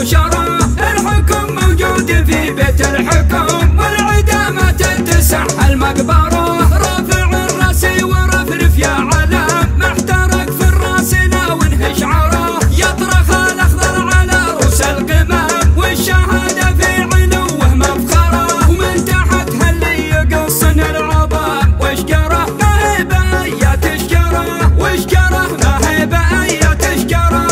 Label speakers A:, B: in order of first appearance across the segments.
A: الشوشرة. الحكم موجود في بيت الحكم والعدا ما تتسع المقبرة. رافع الراس ورفرف يا علام محترق في الراس لا وانهش عراه. يطرخ الاخضر على رؤوس القمام والشهادة في علوه مفخرة. ومن تحتها اللي يقصن العظام واشجره ما هي بأي تشجره. واشجره ما هي بأي تشجره.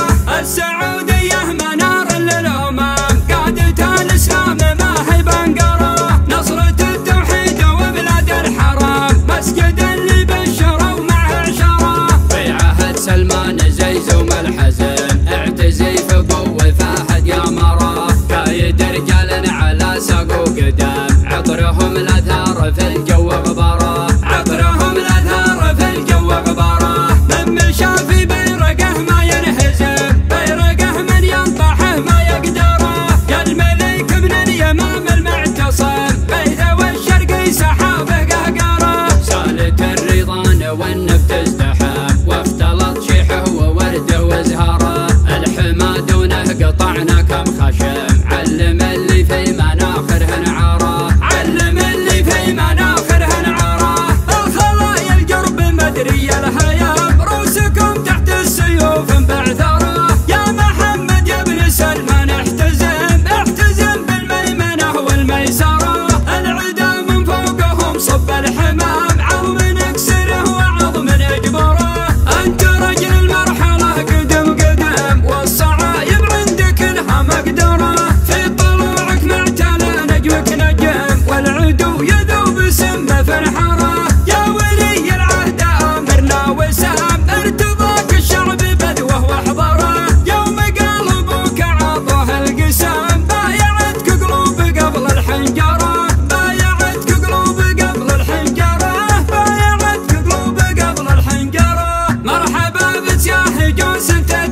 A: السعودية منار للأمم قادة الإسلام ما هي بنقرة. نصرة التوحيد وبلاد الحرام مسجد اللي بشروا معه عشرة.
B: في عهد سلمان زيزوم الحزن اعتزي في قوة فهد يا مرة. كايد رجال على ساق وقدام عطرهم الأزهار في الجو غبارة.
A: عطرهم الأزهار في الجو غبارة. من مشى في بيرقه ما ينهزم بيرقه من ينطحه ما يقدره. يا الملك من اليمام المعتصم بيته والشرقي سحابه قهقره.
B: سالت الرضان والنبت ازدحم واختلط شيحه وورده وزهره. الحمادونه قطعنا كم خشم علم اللي في مناخرهن عاره.
A: علم اللي في مناخرهن عاره. الخلايا القرب مدري الهيام روسكم تحت السيوف بعثره. يا محمد يا ابن سلمان احتزم احتزم بالميمنه والميسره. العدا من فوقهم صب الحمام عظم نكسره وعظم نجبره. انت رجل المرحله قدم قدم والصعايب عندك لها مقدره. في طلوعك معتلى نجمك نجم والعدو يذوب سمه في الحاره. يا ولي العهد امرنا وسام ارتضاك الشعب بدوه واحضره. يوم قلبك عطوه القسام بايعتك قلوب قبل الحنجره. بايعتك قلوب قبل الحنجره. بايعتك قلوب قبل الحنجره. مرحبا بسياح جوس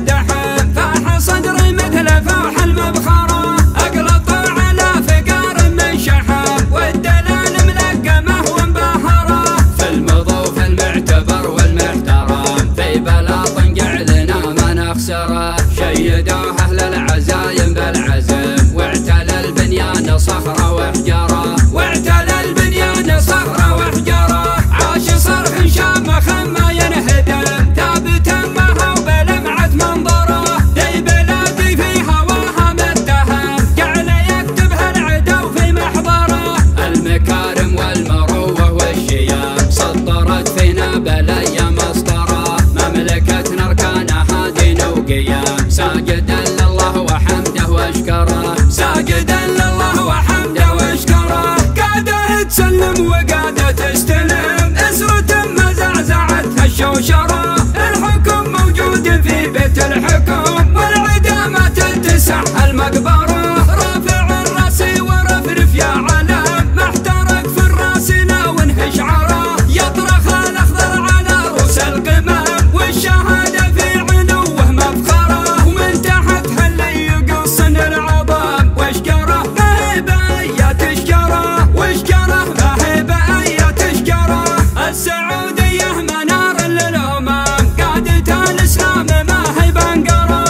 A: تدحم فاح صدري مثل فاح المبخره. اقلط على فقار من شحم والدلال ملقمه ومبهره.
B: في المضوف المعتبر والمحترم في بلاط جعلنا ما نخسره. شيدوه اهل العزايم بالعزم واعتلى البنيان صخره وحجره.
A: واعتلى البنيان صخره وحجره. عاش صرح شامخ ما ينهدم ثابتا معها وبلمعه منظره. ذي بلادي في هواها متهم جعل يكتبها العدو في محضره.
B: المكارم والمروه والشيام سطرت فينا بلايا مسطره. مملكتنا اركانها دين وقيام ساجدا لله وحمده واشكره.
A: ساجدا لله وحمده واشكره. قاعده تسلم وقاعده تستلم اسرة ما زعزعتها الشوشره. الحكم موجود في بيت الحكم والعدا ما تتسع المقبره. رافع الراس ورفرف يا علام محترق في الراس لا وانهش عراه. يطرخ الاخضر على رؤوس القمام والشهاده في علوه مفخره. ومن تحتها اللي يقصن العظام واشجره ما هي بأي تشجره. واشجره ما هي بأي تشجره. السعودية منار للأمم قادة الإسلام ما هي بنقرة.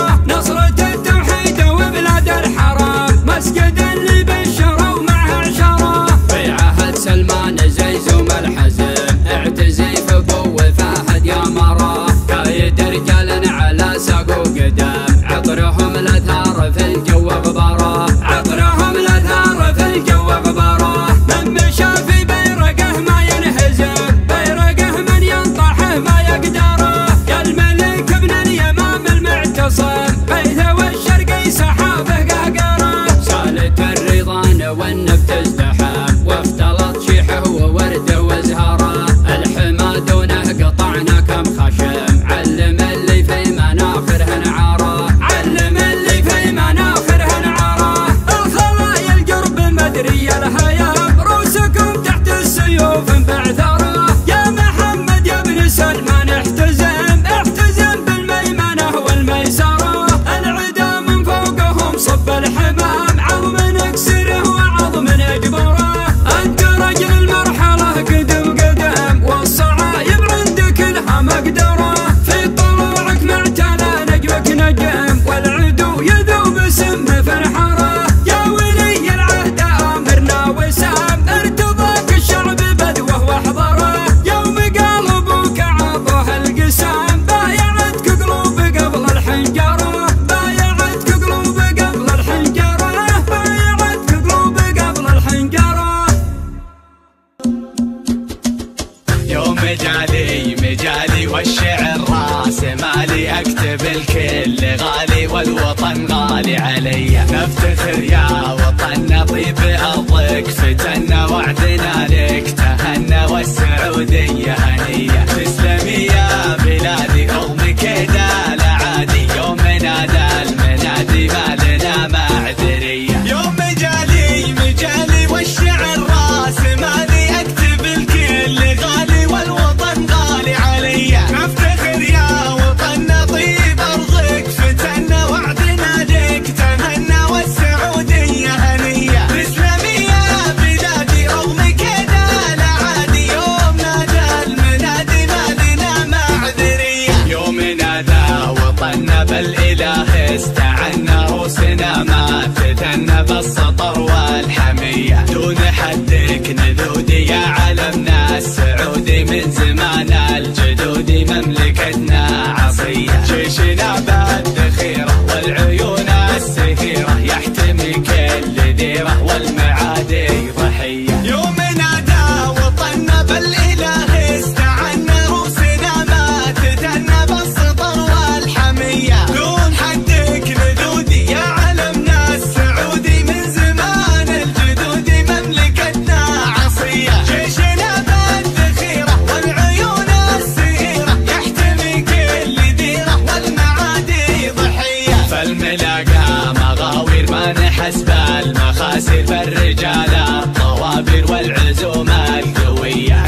C: مجالي والشعر راس مالي، اكتب الكل غالي والوطن غالي علي. نفتخر يا وطننا طيب ارضك فتنا وعدنا لك تهنى والسعودية هنية. تسلمي يا بلادي رغم كذا لا عادي، يوم نادى المنادي ما لنا معذرية. يوم مجالي والشعر راس مالي، اكتب الكل غالي والوطن غالي علي. نفتخر يا وطننا طيب ارضك فتنا وعدنا لك تهنى والسعودية هنية. تسلمي يا بلادي رغم كذا لا عادي، يوم نادى المنادي ما لنا معذرية. يوم نادى وطننا بالاله استعنا، روسنا ما تثنى بالسطر والحمية. دون حدك نذودي يا علمنا السعودي، من زمان الجدود مملكتنا عصية. جيشنا بالذخيرة والعيون السهيرة، يحتمي كل ذيرة والمعادي ضحية. يوم نادى وطننا بالاله استعنا، روسنا ما تثنى بالسطر والحمية. دون حدك نذودي يا علمنا السعودي، من زمان الجدود مملكتنا عصية. جيشنا بالذخيرة والعيون السهيرة، يحتمي كل ذيرة والمعادي ضحية. فالملاقى مغاوير ما نحسب المخاسر، فالرجال الطوابير والعزوم القوية.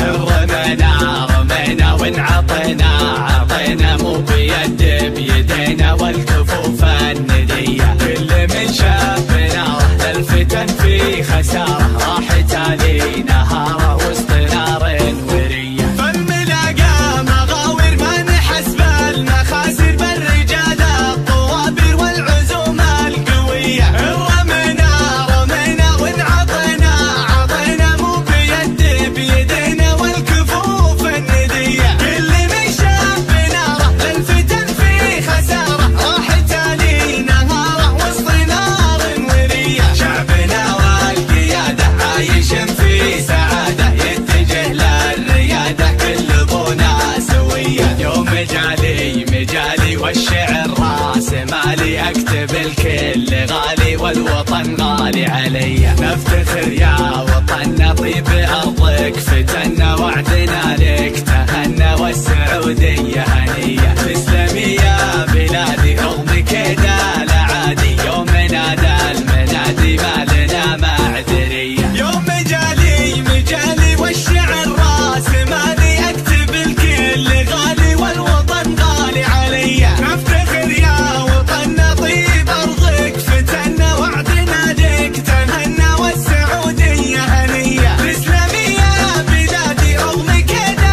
C: رمينا وانعطينا مو بيد بيدينا والكفوف الندية. كل من شاف ناره للفتن في خسارة، راحت علي نهاره وسط نار ورية. فالملاقى مغاوير ما نحسب المخاسر، بالرجال الطوابير والعزوم القوية. رمينا وانعطينا مو بيد بيدينا والكفوف الندية. كل من شاف ناره للفتن في خسارة، راحت علي نهاره وسط نار ورية. شعبنا والقيادة عايش في سعادة، يتجه للريادة كل ابونا سوية. يوم مجالي والشعر راس مالي، اكتب الكل غالي والوطن غالي علي. نفتخر يا وطننا طيب ارضك فتنا وعدنا لك تهنى والسعودية هنية. تسلمي يا بلادي رغم كذا لا عادي، يوم نادى المنادي ما لنا معذرية. يوم مجالي والشعر راس مالي، اكتب الكل غالي والوطن غالي علي. نفتخر يا وطننا طيب ارضك فتنا وعدنا لك تهنى والسعودية هنية. تسلمي يا بلادي رغم كذا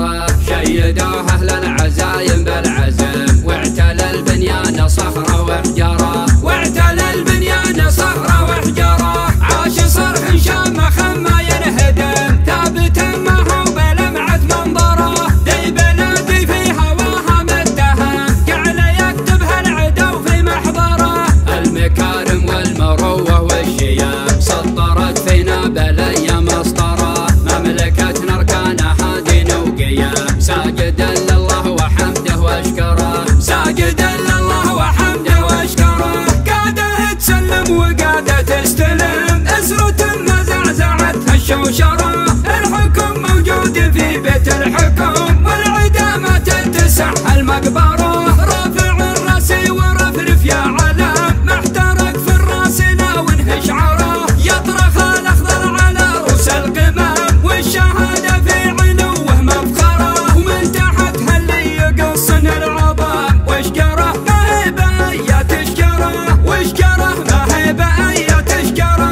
B: واشكره شيدوه أهل العزايم بالعزم واعتلى البنيان صخرة وحجره
A: واعتلى البنيان صخرة وحجره عاش صرح شامخ ما ينهدم ثابت ما هو بلمعة منظره ذي بلادي في هواها متهم جعل يكتبها العدو في محضره
B: المكارم والمروة والشيام سطرت فينا بلية مسطرة مملكتنا أركانها دين وقيام ساجدا لله وحمده واشكره
A: ساجدا لله وحمده واشكره قاعدة تسلم وقاعدة تستلم أسرة ما زعزعتها الشوشرة الحكم موجود في بيت الحكم والعدا ما تتسع المقبرة رافع الراس ورفرف يا علم محترق في الراس لا وانهش عره يطرخ الأخضر على رؤوس القمم والشهادة في علوه مفخره ومن تحتها اللي يقصن العظام واشكره ما هي بأية تشكره واشكره ما هي بأية تشكره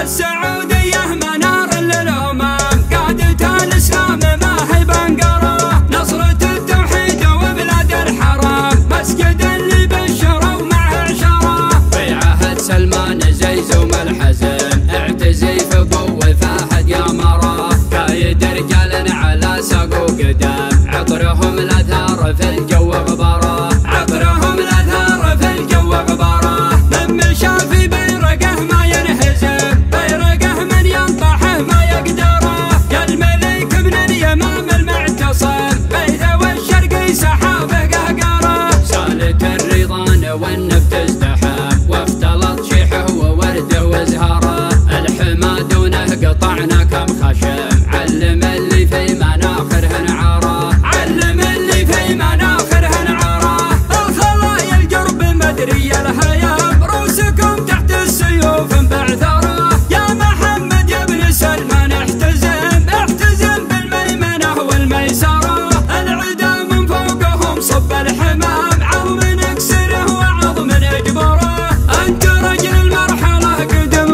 A: السعودية منار للأمم قادة الإسلام ما هي بنقره نصرة التوحيد وبلاد الحرام مسجد اللي بشروا معه عشره
B: في عهد سلمان زيزوم الحزن اعتزي في ابو فهد يا مراه كايد رجال على ساق وقدام عطرهم الازهار في الجو غباره
A: عطرهم الازهار في الجو غباره من مشى في بيرقه ما ينهزم بيرقه من ينطحه ما يقدره يا الملك من اليمام المعتصم بيته والشرقي سحابه قهقره
B: سالت الرضان والنبت ازدحم واختلط شيحه وورده وزهره الحما دونه قطعنا كم خشم علم اللي في مناخرهن عاره
A: علم اللي في مناخرهن عاره الخلايا القرب مدري الهيام روسكم تحت السيوف بعثره يا محمد يا ابن سلمان احتزم بالميمنه والميسره العدا من فوقهم صب الحمام عظم نكسره وعظم نجبره انت رجل المرحله قدم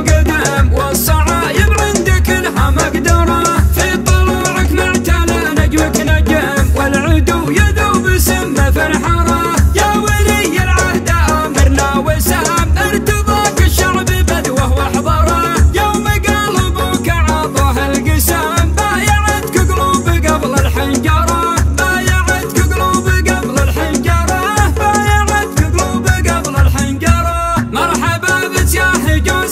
A: والصعايب عندك لها مقدره في طلوعك معتلى نجمك نجم والعدو يذوب سمه في الحاره يا ولي العهد امرنا وسام ارتضاك الشعب بدوه واحضره يوم قلبك عطوه القسام بايعتك قلوب قبل الحنجره بايعتك قلوب قبل الحنجره بايعتك قلوب قبل الحنجره مرحبا بسياح جوس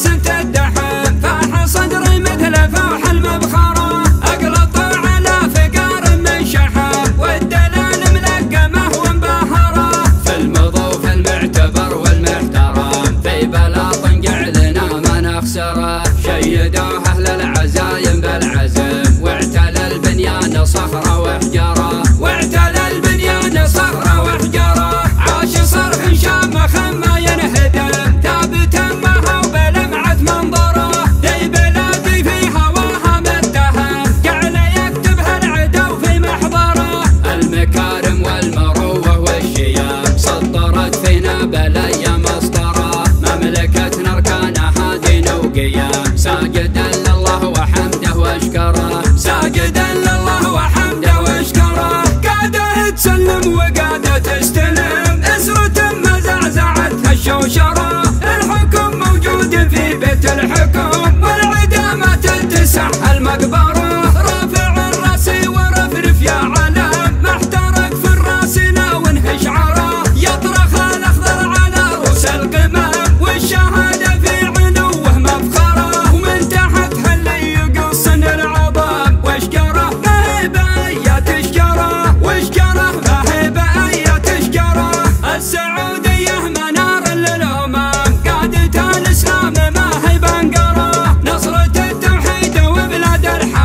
A: تدحم فاح صدري مثل فوح المبخره اقلط على فقار من شحم والدلال ملقمه ومبهره
B: في المضوف المعتبر والمحترم في بلاط جعلنا ما نخسره شيدوه أهل العزايم بالعزم واعتلى البنيان صخرة وحجره
A: واعتلى البنيان صخرة وحجره عاش صرح شامخ ما ينهدم ثابت ما هو بلمعة منظره ذي بلادي في هواها متهم جعل يكتبها العدو في محضره
B: المكارم والمروة والشيام سطرت فينا بلية مسطرة مملكتنا أركانها دين وقيام ساجدا لله وحمده واشكره
A: ساجدا لله وحمده واشكره قاعدة تسلم وقاعدة تستلم أسرة ما زعزعتها الشوشرة الحكم موجود في بيت الحكم والعدا ما تتسع المقبرة رافع الراس ورفرف يا علم محترق في الراس لا وانهش عره يطرخ الأخضر على رؤوس القمم والشهادة في علوه مفخره ومن تحتها اللي يقصن العظام واشكره ما هي بأية تشكره واشكره ما هي بأية تشكره السعودية منار للأمم قادة الإسلام ما هي بنقره نصرة التوحيد وبلاد الحرام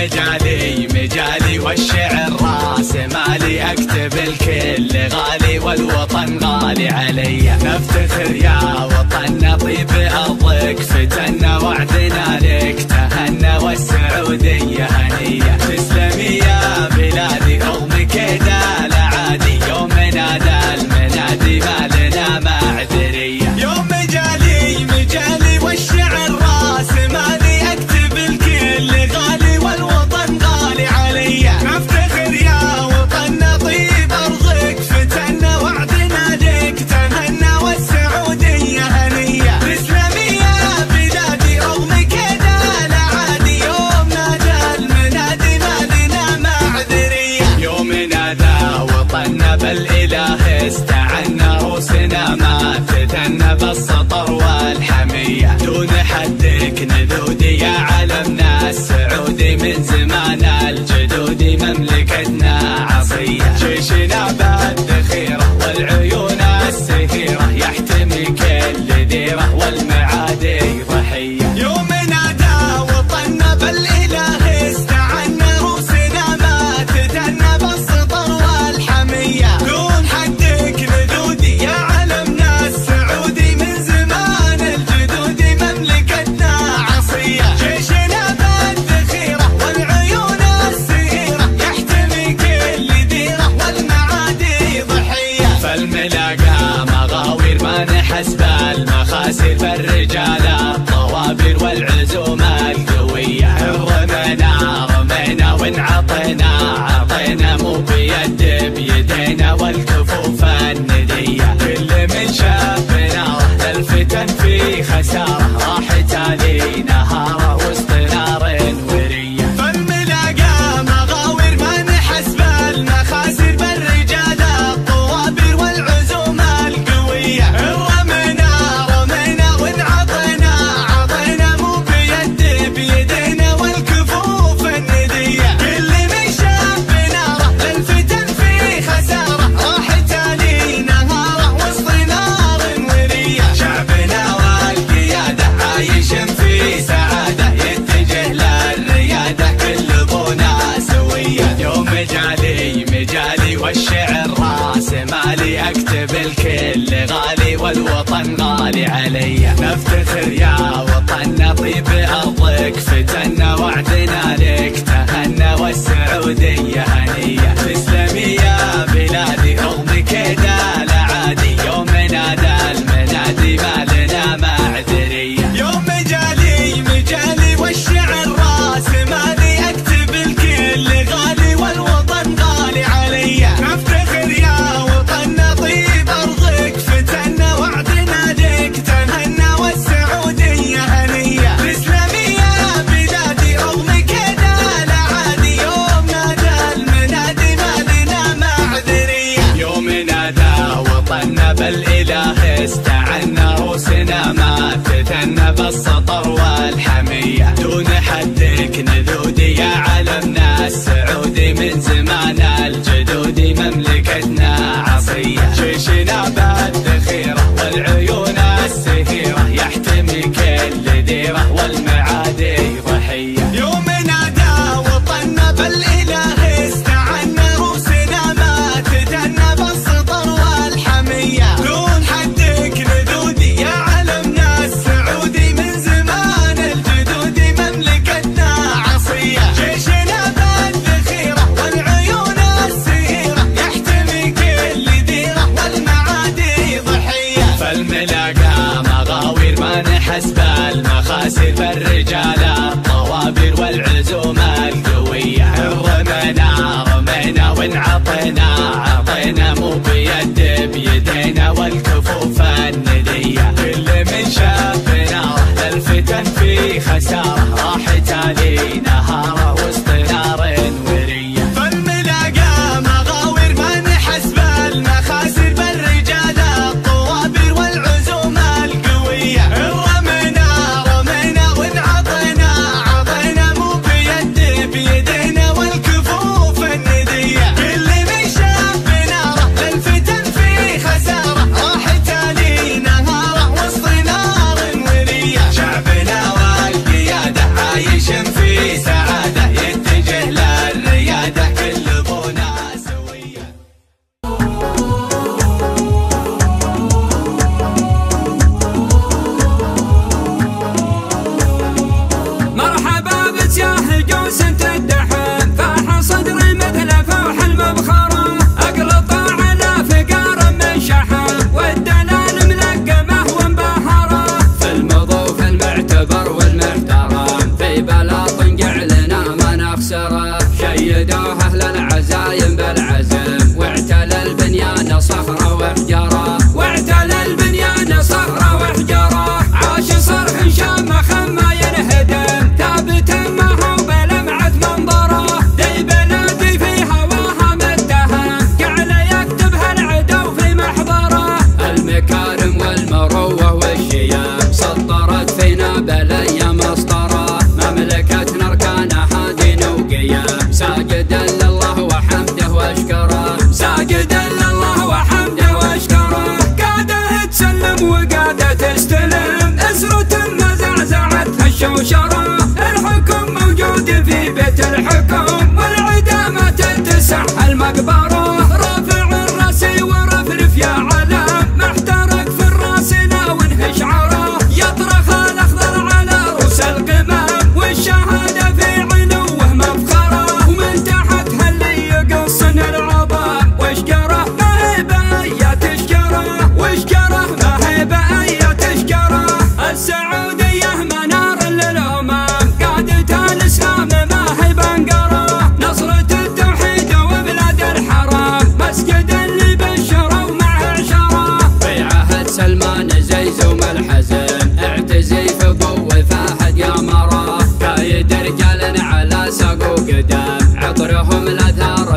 C: مجالي والشعر راس مالي، اكتب الكل غالي والوطن غالي علي. نفتخر يا وطننا طيب ارضك فتنا، وعدنا لك تهنى والسعودية هنية. تسلمي يا بلادي رغم كيدا لا عادي، يوم نادى المنادي ما لنا معذرية. يوم مجالي والشعر راس مالي، اكتب الكل غالي والوطن غالي علي. نفتخر يا وطننا طيب ارضك فتنا، وعدنا لك تهنى والسعودية هنية. تسلمي يا بلادي رغم كذا لا عادي، يوم نادى المنادي ما لنا معذرية. يوم نادى وطننا بالاله استعنا، روسنا ما تثنى بالسطر والحمية. دون حدك نذودي يا علمنا السعودي، من زمان الجدود مملكتنا عصية. جيشنا بالذخيرة والعيون السهيرة، يحتمي كل ذيرة والمعادي ضحية. يوم نادى وطننا بالاله استعنا، روسنا ما تثنى بالسطر والحمية. دون حدك نذودي يا علمنا السعودي، من زمان الجدود مملكتنا عصية. جيشنا بالذخيرة والعيون السهيرة، يحتمي كل ذيرة والمعادي ضحية. فالملاقى مغاوير ما نحسب المخاسر، فالرجال الطوابير والعزوم القوية. رمينا وانعطينا مو بيدينا والكفوف الندية. كل من شاف ناره للفتن في خسارة، راحت علي نهاره وسط نار ورية. فالملاقى مغاوير ما نحسب المخاسر، بالرجال الطوابير والعزوم القوية. رمينا وانعطينا مو بيدينا والكفوف الندية. كل من شاف ناره للفتن في خسارة، راحت علي نهاره وسط نار ورية. شعبنا والقيادة عايش في سعادة، يتجه للريادة كل ابونا سوية. يوم مجالي والشعر راس مالي، اكتب الكل غالي والوطن غالي علي. نفتخر يا وطننا طيب ارضك فتنا، وعدنا لك تهنى والسعودية هنية. تسلمي يا بلادي رغم كيدا لا عادي، يوم نادى المنادي ما لنا معذرية. يوم مجالي والشعر راس مالي، اكتب الكل غالي والوطن غالي علي. نفتخر يا وطننا طيب ارضك فتنا، وعدنا لك تهنى والسعودية هنية. تسلمي يا بلادي رغم كذا لا عادي، يوم نادى المنادي ما لنا معذرية. يوم نادى وطننا بالاله استعنا، روسنا ما تثنى بالسطر والحمية. دون حدك نذودي يا علمنا السعودي، من زمان الجدود مملكتنا عصية. جيشنا بالذخيرة والعيون السهيرة، يحتمي كل ذيرة والمعادي ضحية. يوم نادى وطننا بالاله استعنا، روسنا ما تثنى بالسطر والحمية. دون حدك نذودي يا علمنا السعودي، من زمان الجدود مملكتنا عصية. جيشنا بالذخيرة والعيون السهيرة، يحتمي كل ذيرة والمعادي ضحية. فالملاقى مغاوير ما نحسب المخاسر، بالرجال الطوابير والعزوم القوية. رمينا وانعطينا مو بيدينا والكفوف الندية. كل من شاف ناره للفتن في خسارة، راحت علي نهاره وسط نار ورية. فالملاقى مغاوير ما نحسب المخاسر، بالرجال الطوابير والعزوم القوية. رمينا وانعطينا مو بيدينا والكفوف الندية. كل من شاف ناره للفتن في خسارة، راحت علي نهاره وسط نار ورية. شعبنا والقيادة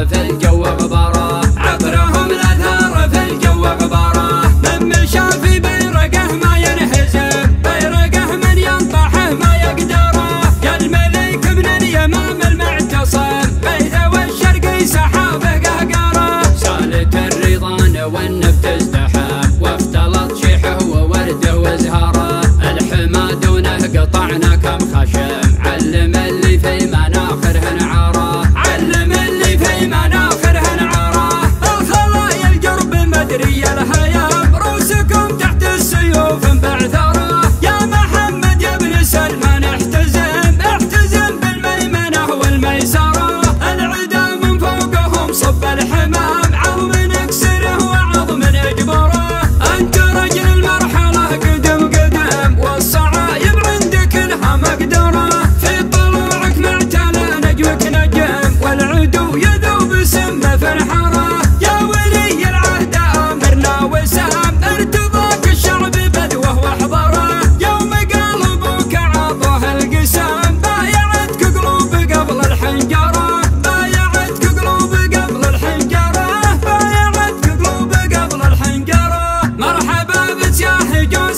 B: الأزهار في الجو غباره،
A: عطرهم الأزهار في الجو غباره، من مشى في بيرقه ما ينهزم، بيرقه من ينطحه ما يقدره، يا الملك من اليمام المعتصم، بيته والشرقي سحابه قهقره،
B: سالت الرضان والنبت ازدحم، واختلط شيحه وورده وازهاره، الحما دونه قطعنا كم خشم، علم اللي في مناخرهن عاره،
A: علم اللي في مناخرهن عاره، الخلايا القرب مدري الهيام، روسكم تحت السيوف بعثره، يا محمد يا ابن سلمان احتزم، احتزم بالميمنه والميسره، العدا من فوقهم صب الحمام، عظم نكسره وعظم نجبره، انت رجل المرحله قدم قدم، والصعايب عندك لها مقدره، في طلوعك معتلى نجمك نجم، والعدو يذوب سمه في الحاره، يا ولي العهد امرنا وسام، ارتضاك الشعب بدوه واحضره، يوم قلبك عطوه القسام، بايعتك قلوب قبل الحنجره، بايعتك قلوب قبل الحنجره، بايعتك قلوب قبل الحنجره، مرحبا بسياح جوس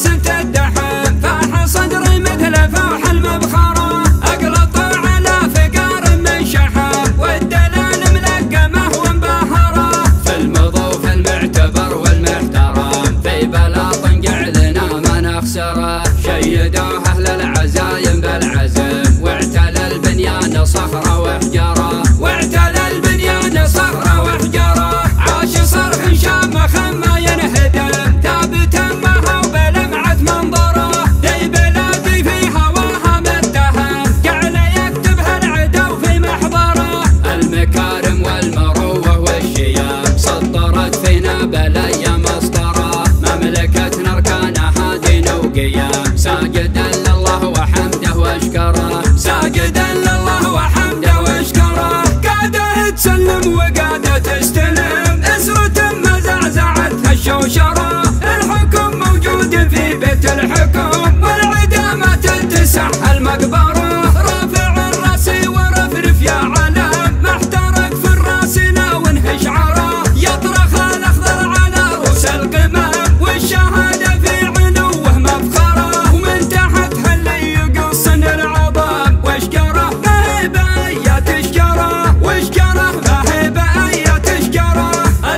A: تدحم، فاح صدري مثل فاح المبخره، اقلط على فقار من شحم، والدلال ملقمه ومبهره،
B: في المضوف المعتبر والمحترم، في بلاط جعلنا ما نخسره، شيدوه اهل العزايم بالعزم، واعتلى البنيان صخره وحجره،
A: واعتلى البنيان صخره وحجره، عاش صرح شامخ ما ينهدم، ثابتا معها وبلمعه منظره، ذي بلادي في هواها متهم، جعل يكتبها العدو في محضره،
B: المكارم والمروه والشيام، سطرت فينا بلايا مسطره، مملكتنا اركانها دين وقيام، ساجدا لله وحمده واشكره،
A: ساجدا لله وحمده واشكره، قاعده تسلم وقاعده تستلم، اسرة ما زعزعتها الشوشره، الحكم موجود في بيت الحكم، والعدا ما تتسع المقبره، رافع الراس ورفرف يا علم، محترق في الراس لا وانهش عره، يطرخ الاخضر على رؤوس القمم، والشهاده في علوه مفخره، ومن تحتها اللي يقصن العظام، واشكره ما هي بأية تشكره، واشكره ما هي بأية تشكره،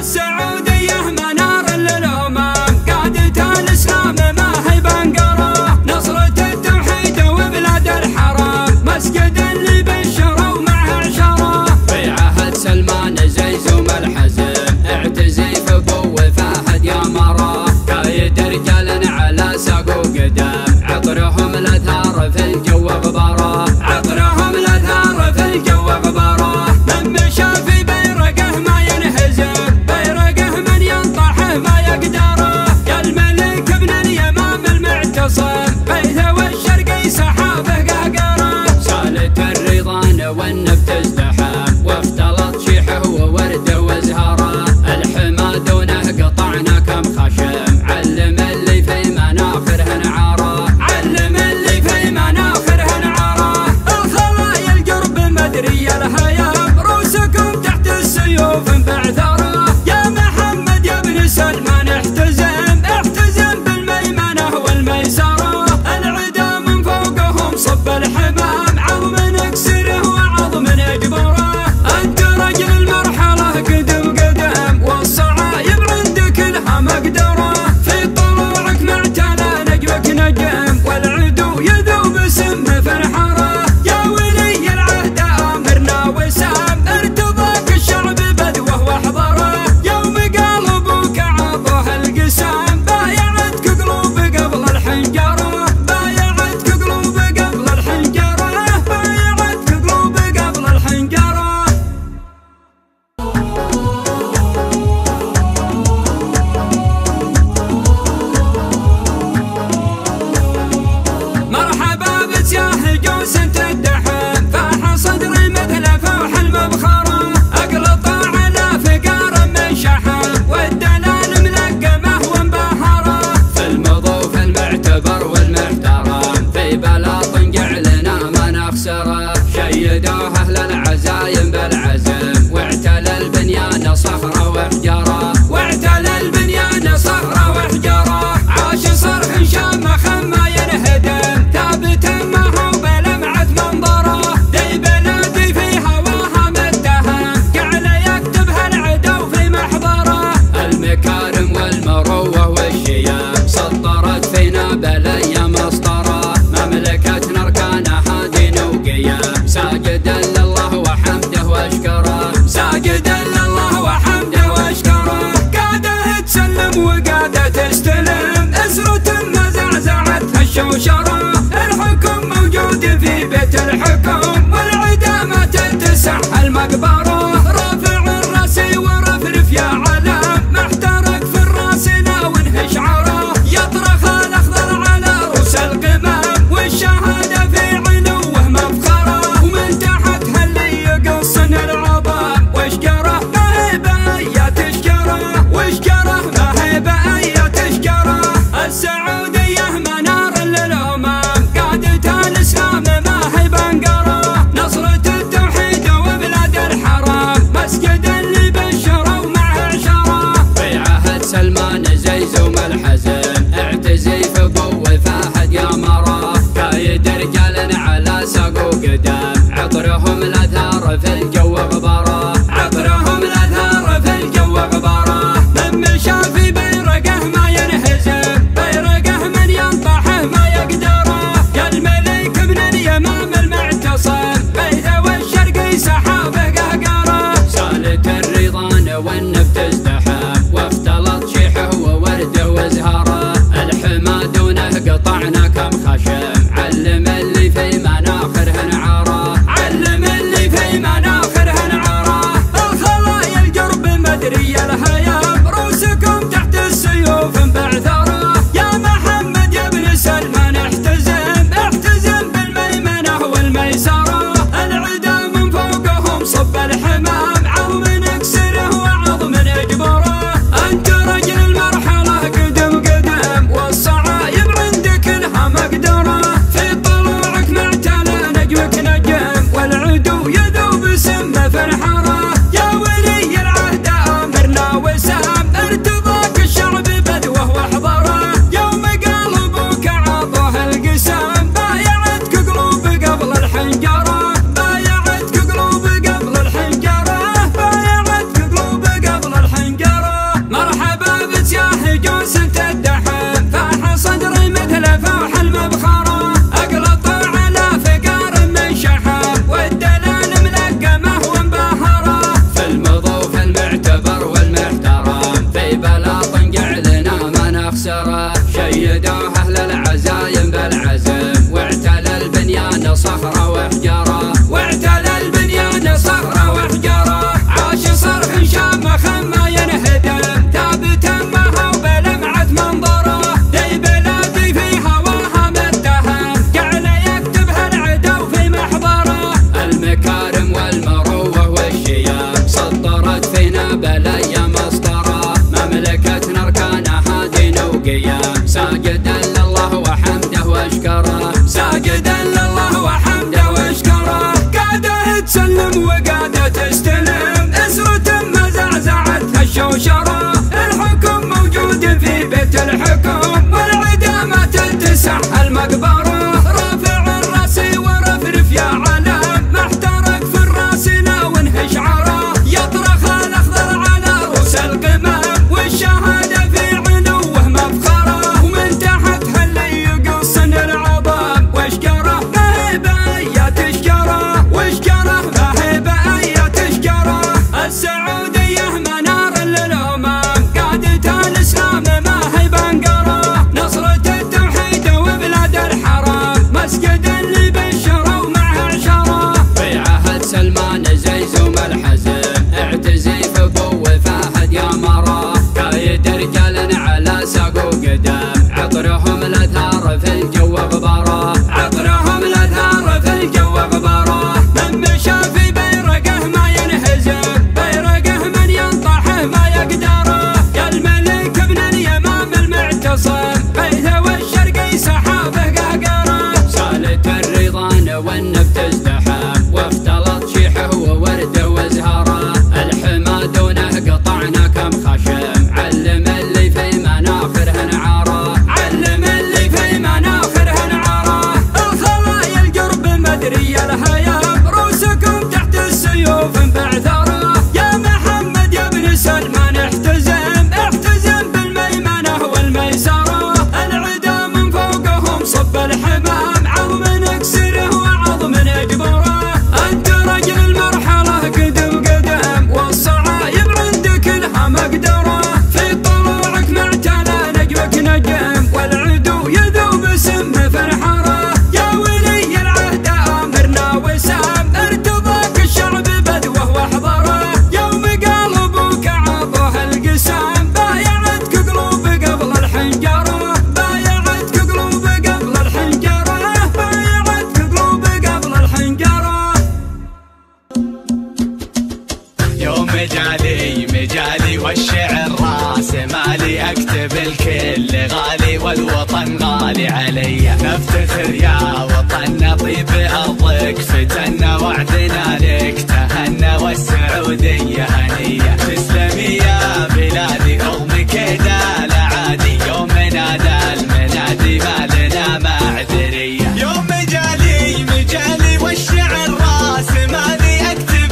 A: السعوديه منار للامم، قادة الاسلام ما هي بنقره، نصرة التوحيد وبلاد الحرام، مسجد اللي بشره ومعه عشره،
B: في عهد سلمان زيزوم الحزم، اعتزي في ابو فهد يا مراه، كايد رجال على ساق وقدم، عطرهم الازهار في الجو غباره،
A: عطرهم الازهار في الجو غباره، من مشى في بيرقه ما ينهزم، بيرقه من ينطحه ما يقدره، يا الملك ابن اليمام المعتصم، بيته والشرقي سحابه قهقره،
B: سالت الرضان والنبت ازدحم، واختلط شيحه وورده وازهاره، الحما دونه قطعنا كم خشم، علم اللي في مناخرهن عاره،
A: علم اللي في مناخ
B: الأزهار في الجو غبارة،
A: عطرهم الأزهار في الجو غبارة. من مشى في بيرقه ما ينهزم، بيرقه من ينطحه ما يقدره. يا الملك من اليمام المعتصم، بيته والشرقي سحابه قهقره.
B: سالت الرضان والنبت ازدحم، واختلط شيحه وورده وازهاره. الحما دونه قطعنا كم خشم، علم اللي في مناخره نعاره،
A: علم اللي في مناخره نعاره. الخلايا القرب مدري الهيام، روسكم تحت السيوف بعثره. يا محمد يا ابن سلمان احتزم، احتزم بالميمنه والميسره. العدا من فوقهم صب الحمام، عظم نكسره وعظم نجبره. انت رجل المرحله قدم قدم، والصعايب عندك لها مقدره. في طلوعك معتلى نجمك نجم، والعدو يذوب سمه في الحاره. يا ولي العهد امرنا وسام، ارتضاك الشعب بدوه واحضره. يوم قال ابوك عطوه القسام، بايعتك قلوب قبل الحنجره، بايعتك قلوب قبل الحنجره، بايعتك قلوب قبل الحنجره. مرحبا بسياح جوس تدحم، فاح صدري مثل فوح المبخره. اقلطوا على فقار من شحم، والدلال ملقمه ومبهره.
B: في المضوف المعتبر والمحترم، في بلاط قعدنا ما نخسره. شيدوه أهل العزايم بالعزم، واعتلى البنيان صخرة وحجرة،
A: واعتلى البنيان صخرة وحجرة. عاش صرخ شامخ ما ينهدم، ثابتا ما هو بلمعة منظره. ذي بلادي في هواها متهم، جعل يكتبها العدو في محضره.
B: المكارم والمروة والشيام، سطرت فينا بلايا مسطرة. مملكتنا أركانها دين وقيام، ساجدا لله وحمده واشكره،
A: ساجدا لله وحمده واشكره. قاعدة تسلم وقاعدة تستلم، اسرة ما زعزعتها الشوشرة. الحكم موجود في بيت الحكم، والعدا ما تتسع المقبرة. رافع الراس ورفرف يا علم، محترق في الراس لا وانهش عره. يطرخ الاخضر على رؤوس القمم، والشهادة في علوه مفخره. ومن تحتها اللي يقصن العظام، واشكره ما هي بأي تشكره، واشكره ما هي بأي تشكره. السعودية منار للأمم، قادة الإسلام ما هي بنقره. نصرة التوحيد وبلاد الحرام، مسجد اللي بشره ومعه عشره.
B: في عهد سلمان زيزوم الحزم، اعتزي في ابو فهد يا مراه. قايد رجال على ساق وقدم، عطرهم الأزهار في الجو غبارة،
A: عطرهم الأزهار في الجو غبارة. من مشى في بيرقه ما ينهزم، بيرقه من ينطحه ما يقدره. يا الملك ابن اليمام المعتصم، بيته والشرقي سحابه قهقره.
B: سالت الرضان والنبت ازدحم، واختلط شيحه وورده وازهاره. الحما دونه قطعنا كم خشم، علم اللي في مناخره نعاره،
A: علم اللي في مناخره نعاره. الخلايا القرب مدري الهيام، روسكم تحت السيوف بعثره. يا محمد يا ابن سلمان احتزم، احتزم بالميمنه والميسره. العدا من فوقهم صب الحمام، عظم نكسره وعظم نجبره. انت رجل المرحله قدم قدم، والصعايب عندك لها مقدره. في طلوعك معتلى نجمك نجم، والعدو يذوب سمه في الحاره. يا ولي العهد امرنا وسام، ارتضاك الشعب بدوه واحضره. يوم قال ابوك عطوه القسام، بايعتك قلوب قبل الحنجره، بايعتك قلوب قبل الحنجره، بايعتك قلوب قبل الحنجره.
C: يوم مجالي والشعر راس مالي، اكتب الكل غالي والوطن غالي علي. نفتخر يا وطن طيب ارضك، فتنا وعدنا لك تهنى، والسعودية هنية. تسلمي يا بلادي رغم كيدا لا عادي، يوم نادى المنادي ما لنا معذرية. يوم مجالي والشعر راس مالي، اكتب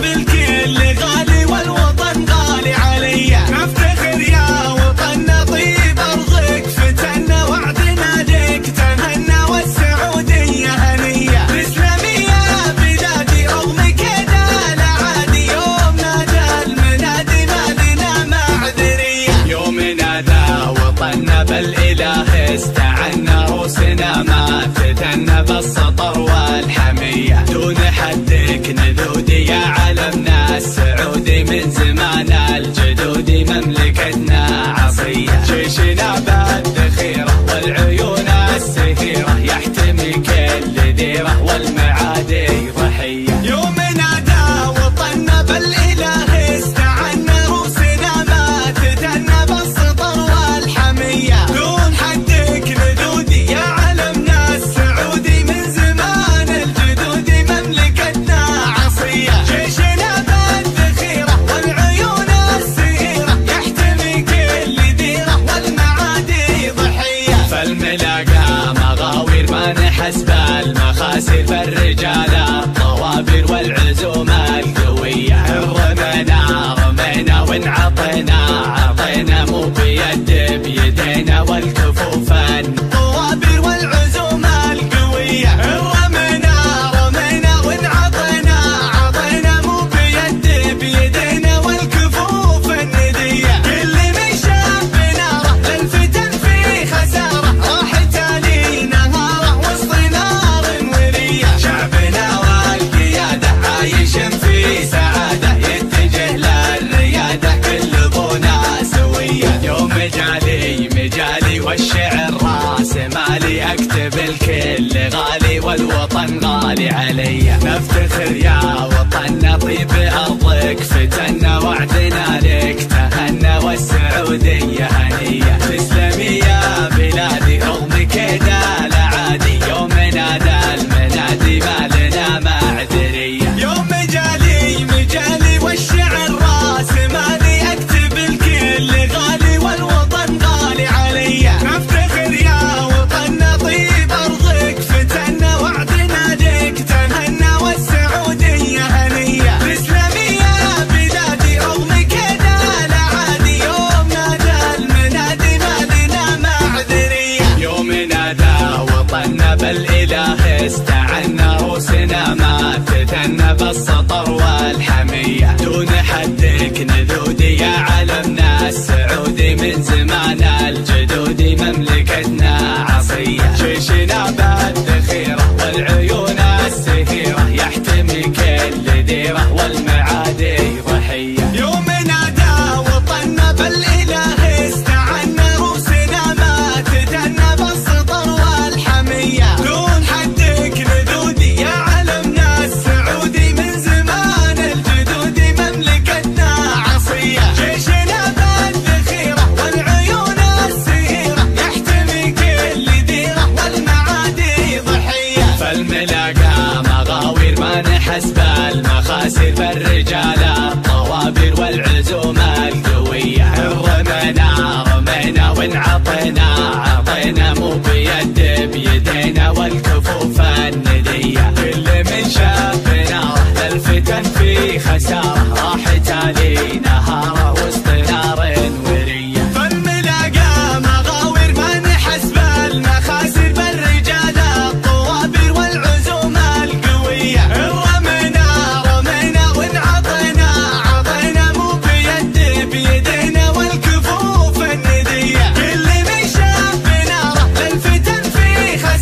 C: والحمية دون حدك نذودي يا علمنا السعودي من زمان الجدود مملكتنا عصية جيشنا بالذخيرة والعيون السهيرة يحتمي كل ديرة والمعادي ضحية يوم نادى وطننا بالإله استعنا روسنا ما تدنا بالسطر والحمية دون حدك نذودي يا علمنا السعودي من زمان الجدود مملكتنا عصية جيشنا بالذخيرة والعيون السهيرة يحتمي كل ديرة والمعادي ضحية فالملاقى مغاوير ما نحس بالمخاسر فالرجال الطوابر والعزوم القوية رمينا وانعطينا عطينا مو بيد بيدينا والكفوف الطوابر والعزوم القوية رمينا وانعطينا عطينا مو بيد بيدينا والكفوف الندية كل من شاب ناره للفتن في خسارة راحت علينا نهاره وسط نار ورية شعبنا والقيادة عايش في سعادة يتجه للريادة كل ابونا سوية يوم مجالي والشعر راس مالي اكتب الكل غالي والوطن غالي علي نفتخر يا وطننا طيب ارضك فتنا وعدنا لك تهنى والسعودية هنية تسلمي يا بلادي رغم كيدا العادي يوم نادى المنادي ما لنا معذرية يوم مجالي والشعر راس مالي اكتب الكل غالي والوطن غالي علي نفتخر يا وطننا طيب ارضك فتنا وعدنا لك تهنى والسعودية هنية تسلمي يا بلادي رغم كذا العادي يوم نادى المنادي ما لنا معذرية يوم نادى وطننا بالاله استعنا روسنا ما تثنى بالسطر والحمية دون حدك نذودي يا علمنا السعودي من زمان الجدود مملكتنا عصية جيشنا بالذخيرة والعيون السهيرة يحتمي كل ديرة والمعادي ضحية يوم نادى وطننا بالاله استعنا روسنا ما تدنا بالسطر والحمية دون حدك نذودي يا علمنا السعودي من زمان الجدود مملكتنا عصية جيشنا بالذخيرة والعيون السهيرة يحتمي كل ديرة والمعادي ضحية فالملاقى مغاوير ما نحس بالمخاسر فالرجال الطوابر والعزوم القوية رمينا وانعطينا عطينا مو بيد بيدينا والكفوف الندية كل من شاب ناره للفتن في خسارة راحت علي نهاره وسط نار ورية فالملاقى مغاوير ما نحس بالمخاسر بالرجال الطوابر والعزوم القوية رمينا وانعطينا عطينا مو بيد بيدينا والكفوف الندية كل من شاب ناره للفتن في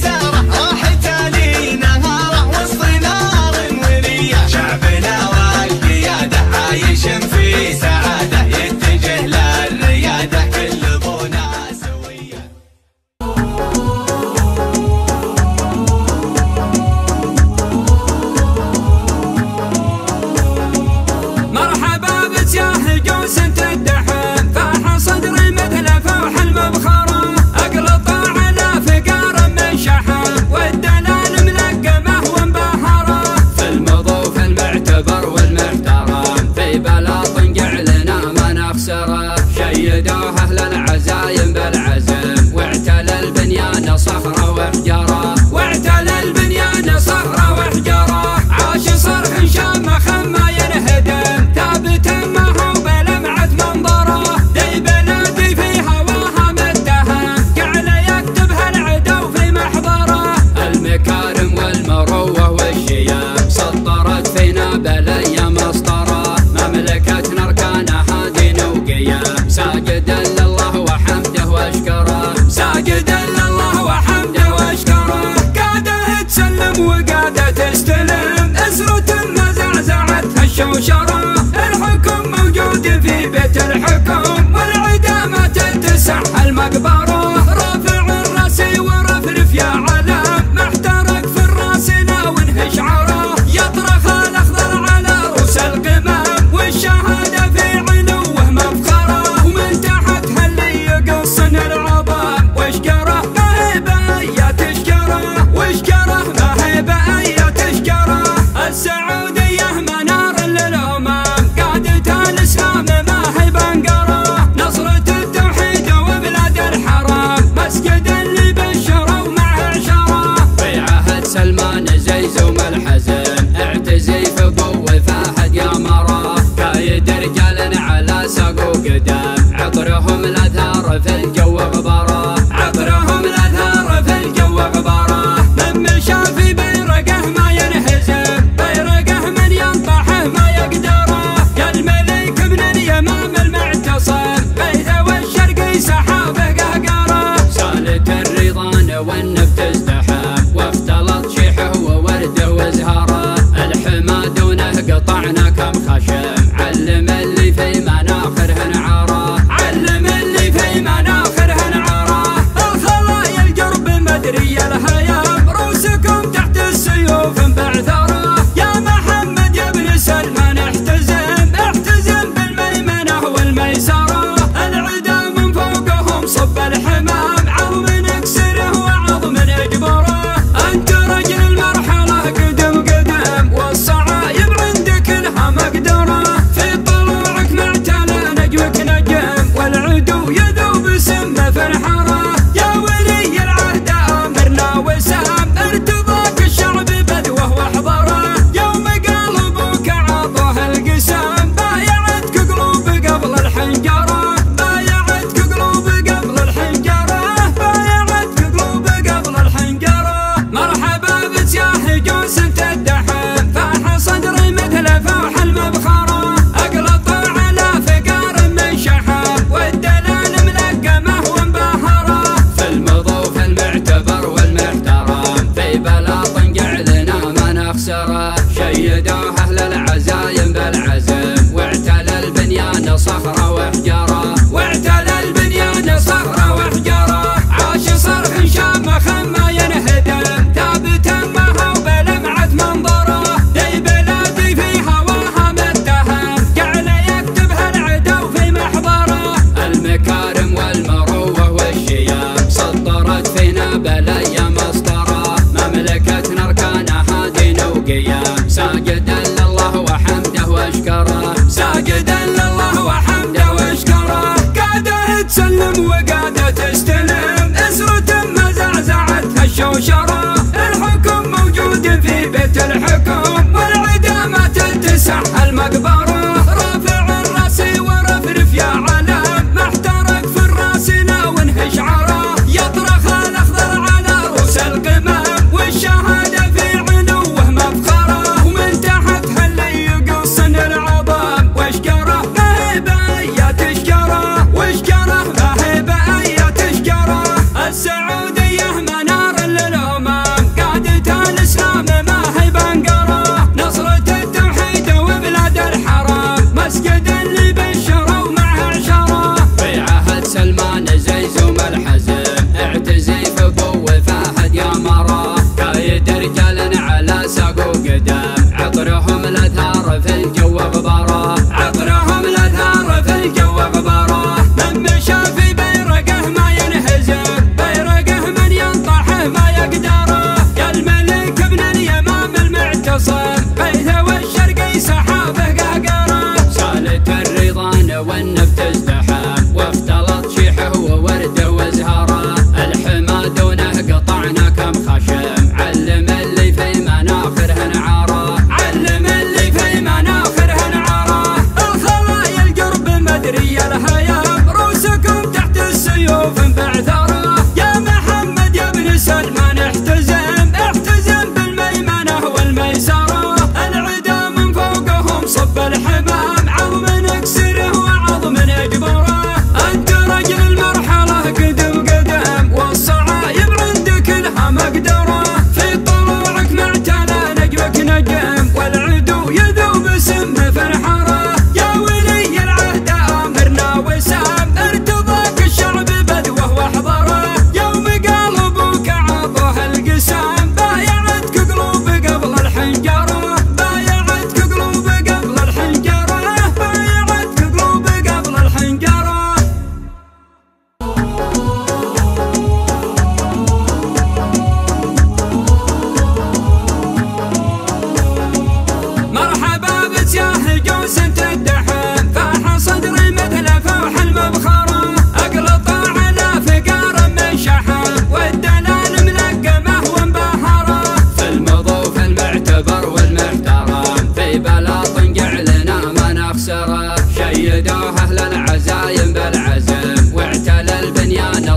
A: الشوشرة. الحكم موجود في بيت الحكم والعدا ما تتسع المقبرة. رافع الراس ورفرف يا علم محترق في الراس ناوله شعره. يطرخ الاخضر على رؤوس القمم والشهادة في علوه مفخرة. ومن تحتها اللي يقصن العظام واشقره ما هي بأية تشقره. واشقره ما هي بأية تشقره. السعودية منار للأمم قادة الإسلام ما هي بنقرة. نصرة التوحيد وبلاد الحرام مسجد اللي بشروا معه عشرة.
B: في عهد سلمان زيزوم الحزن اعتزي في ضو فاحد يا مرة. كايد رجال على ساق وقدام عطرهم الأثار في الجو غبارة.
A: عطرهم الأثار في الجو غبارة. من مشى في بيرقه ما ينهزم بيرقه من ينطحه ما يقدره. يا الملك ابن اليمام المعتصم بيته والشرقي سحابه قهقره.
B: سالت الرضان والنبت ازدحام واختلط شيحه وورده وزهره. الحما دونه قطعنا كم خشم علم اللي في مناخرهن عاره.
A: علم اللي في مناخرهن عاره. الخلايا القرب مدري الهيام روسكم تحت السيوف بعثره. يا محمد يا ابن سلمان احتزم احتزم بالميمنة والميسرة. العدا من فوقهم صب الحمام عظم نكسره وعظم نجبره. انت رجل المرحلة قدم قدم والصعايب عندك لها مقدرة. في طلوعك معتلى نجمك نجم والعدو يذوب سمه في الحرة. يا ولي العهد امرنا وسام ارتضاك الشعب بذوه واحضره. يوم قلبك عطوه القسام بايعتك قلوب قبل الحنجرة. بايعتك قلوب قبل الحنجرة. بايعتك قلوب قبل الحنجرة. مرحبا بسياح جوس تدحم فاح صدري مثل فوح المبخرة. اقلط على فقار من شحم والدلال ملقمه ومبهرة.
B: في المضوف المعتبر والمحترم في بلاط جعلنا ما نخسره. شيدوه اهل العزايم بالعزم واعتلى البنيان صخره وحجره.
A: واعتلى البنيان صخرة وحجرة. عاش صرخ شامخ ما ينهدم ثابتا ما هو بلمعة منظره. ذي بلادي في هواها متهم جعل يكتبها العدو في محضره.
B: المكارم والمروه والشيام سطرت فينا بليا مسطره. مملكتنا اركانها دين وقيام ساجدا لله وحمده واشكره.
A: ساجدا لله وحمده واشكره. قاعدة تسلم وقاعدة تستلم اسرة ما زعزعتها الشوشرة. الحكم موجود في بيت الحكم والعدا ما تتسع المقبرة. رافع الراس ورفرف يا علم محترق في الراس ناوله شعره. يطرخ الاخضر على رؤوس القمم والشهادة في علوه مفخرة. ومن تحتها اللي يقصن العظام واشقره ما هي بأية تشقره. واشقره ما هي بأية تشقره. السعودية منار للأمم قادة الإسلام ما هي بنقرة. نصرة التوحيد وبلاد الحرام مسجد اللي بشروا معه عشرة.
B: في عهد سلمان زيزوم الحزن اعتزي في ضو فاحد يا مرة. كايد رجال على ساق وقدام عطرهم الأثار في الجو غبارة.
A: عطرهم الأثار في الجو غبارة. من مشى في بيرقه ما ينهزم بيرقه من ينطحه ما يقدره. يا الملك ابن اليمام المعتصم بيته والشرقي سحابه قهقره.
B: سالت الرضان والنبت ازدحام واختلط شيحه وورده وزهره. الحما دونه قطعنا كم خشم علم اللي في مناخرهن عاره.
A: علم اللي في مناخ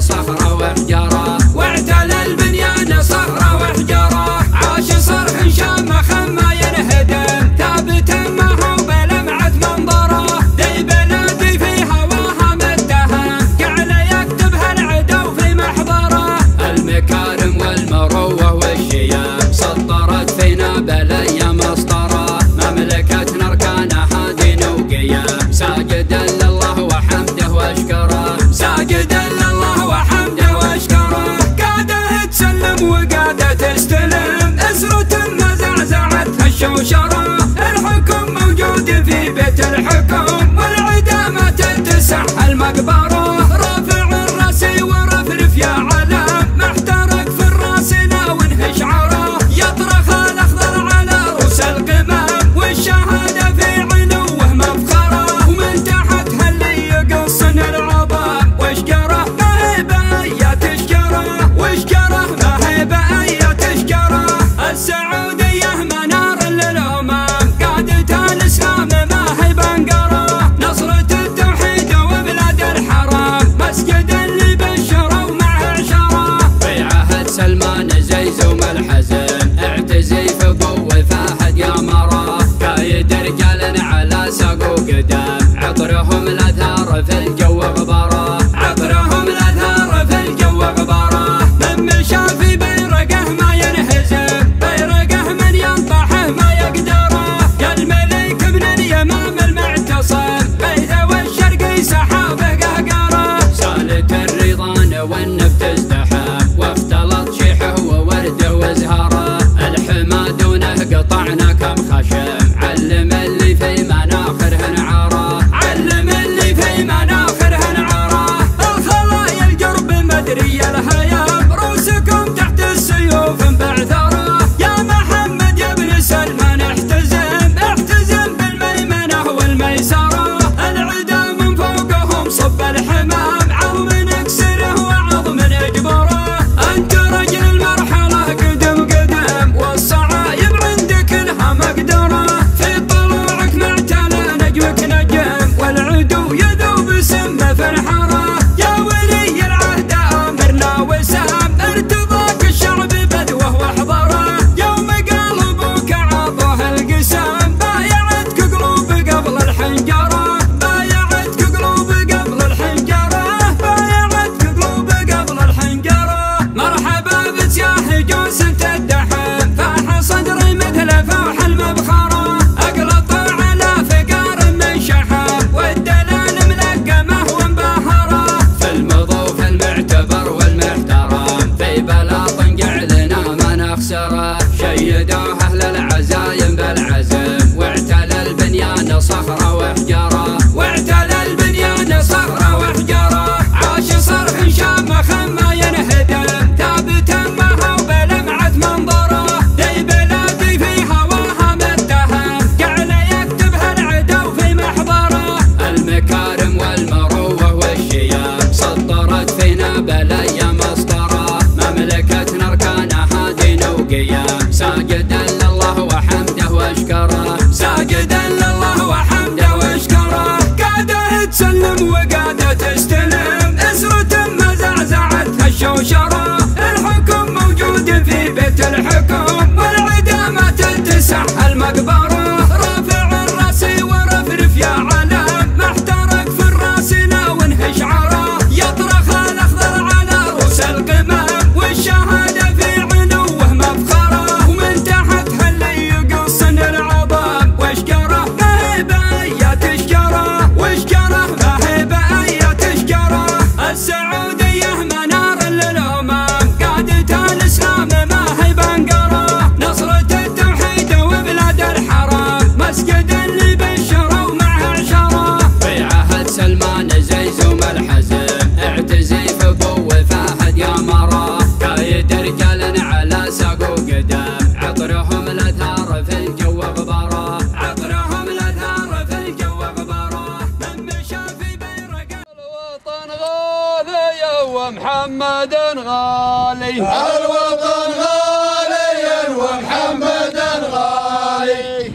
B: صخرة وحجارة،
A: واعتلى البنيان صخرة وحجارة، عاش صرخ شامخ ما ينهدم، ثابت ما هو بلمعة منظره، ذي بلادي في هواها متهم، جعل يكتبها العدو في محضره.
B: المكارم والمروة والشيام سطرت فينا بلية مسطرة، مملكتنا أركانها دين وقيام، ساجدا لله وحمده واشكره،
A: ساجدا لله وحمده واشكره، قاده تسلم وقاده تستلم، اسرة ما زعزعتها الشوشره، الحكم موجود في بيت الحكم، والعدا ما تتسع المقبره، رافع الراس ورفرف يا علم، محترق في الراس ناوله شعره، يطرخ الاخضر على رؤوس القمم، والشهاده في علوه مفخره، ومن تحتها اللي يقصن العظام، واشكره ما هي بأية تشكره، واشكره ما هي بأية تشكره. السعودية منار للأمم، قادة الإسلام ما هي بنقره، نصرة التوحيد وبلاد الحرام، مسجد اللي بشروا معه عشره.
B: في عهد سلمان زيزوم الحزن، اعتزي في ضو فاحد يا مراه، كايد رجال على ساق وقدام، عطرهم الأزهار في الجو غباره،
A: عطرهم الأزهار في الجو غباره، من مشى في بيرقه ما ينهزم، بيرقه من ينطحه ما يقدره، يا الملك ابن اليمام المعتصم، بيته والشرقي سحابه قهقره.
B: سالت الرضان والنبت ازدحام، واختلط شيحه وورده وازهاره، الحما دونه قطعنا كم خشم، علم اللي في مناخرهن عاره،
A: علم اللي في مناخرهن عاره، الخلايا القرب مدري الهيام، روسكم تحت السيوف بعثره، يا محمد يا ابن سلمان احتزم، احتزم بالميمنه والميسره، العدا من فوقهم صب الحمام، عظم نكسره وعظم نجبره، انت رجل المرحله قدم قدم، والصعايب عندك لها مقدره، في طلوعك معتلى نجمك نجم، والعدو يذوب سمه في الحاره، يا ولي العهد امرنا وسام، ارتضاك الشعب بذوه واحضره، يوم قلبك عطوه القسام، بايعتك قلوب قبل الحنجره، بايعتك قلوب قبل الحنجره، بايعتك قلوب قبل الحنجره. مرحبا بسياح جوس تدحم، فاح صدري مثل فوح المبخره، اقلط على فقار من شحم، والدلال ملقمه ومبهره،
B: في المضوف المعتبر والمحترم، في بلاط جعلنا ما نخسره، شيدوه اهل العزايم بالعزم، واعتلى البنيان صخرة وحجارة،
A: واعتلى البنيان صخرة وحجارة، عاش صرخ شامخ ما ينهدم، ثابت ما هو بلمعة منظره، ذي بلادي في هواها متهم، جعل يكتبها العدو في محضره.
B: المكارم والمروة والشيام سطرت فينا بلية مسطرة، مملكتنا أركانها دين وقيام، ساجدا لله وحمده واشكره،
A: ساجدا لله وحمده واشكره، قاده تسلم وقاده تستلم، اسرة ما زعزعتها الشوشره، الحكم موجود في بيت الحكم، والعدا ما تتسع المقبره، رافع الراس ورفرف يا علم، محترق في الراس ناوله شعره، يطرخ الاخضر على رؤوس القمم، والشهاده في علوه مفخره، ومن تحتها اللي يقصن العظام، واشكره ما هي بأية تشكره، واشكره ما هي بأية تشكره. السعودية منار للأمم، قادة الإسلام ما هي بنقره، نصرة التوحيد وبلاد الحرام، مسجد اللي بشروا معه عشره.
B: في عهد سلمان زيزوم الحزن، اعتزي في ضو فاحد يا مراه، كايد رجال على ساق وقدام، عطرهم الأزهار في الجو غباره،
A: عطرهم الأزهار في الجو غباره، من مشى في بيرقه.
D: الوطن غالي ومحمد غالي،
E: الوطن غالي ومحمد غالي،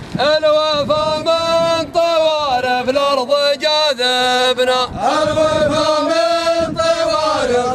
D: الوفا من طوارف الأرض جاذبنا،
E: الوفا من طوارف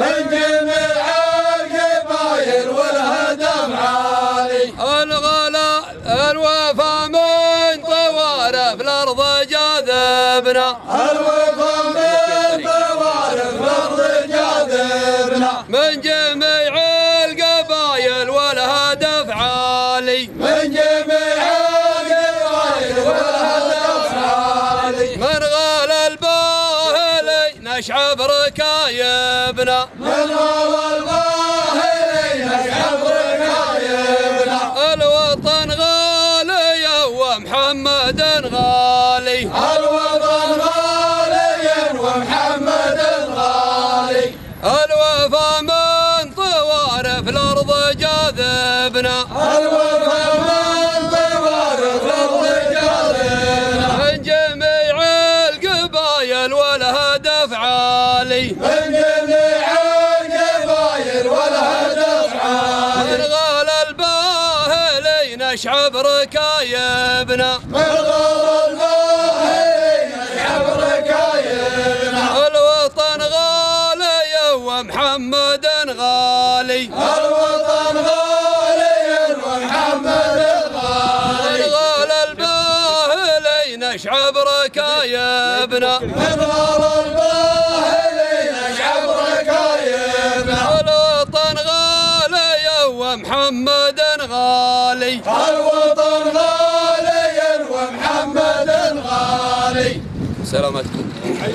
E: من جميع القبايل والهدف عالي.
D: الغلا الوفا من طوارف الأرض جاذبنا،
E: الوفا من طوارف الأرض جاذبنا،
D: من جميع القبايل والهدف عالي،
E: من جميع القبايل والهدف عالي.
D: من غلا الباهلي نشعب ركايبنا،
E: من غلا الباهلي نشعب ركايبنا،
D: الوطن غالي ومحمد غالي،
E: الوطن غالي ومحمد غالي.
D: الوفا من طوارف الأرض جاذبنا،
E: الوفا من طوارف الأرض جاذبنا،
D: من جميع القبايل والهدف عالي،
E: من جميع القبايل والهدف عالي.
D: من غلا الباهلي نشعب ركايبنا،
E: من غلا الباهلي نشعب ركايبنا،
D: الوطن غالي ومحمد غالي،
E: الوطن غالي ومحمد غالي.
D: من غلا الباهلي نشعب ركايبنا،
E: من غلا الباهلي نشعب ركايبنا،
D: الوطن غالي ومحمد غالي.
E: الوطن غالي ومحمد غالي.
D: سلامتكم.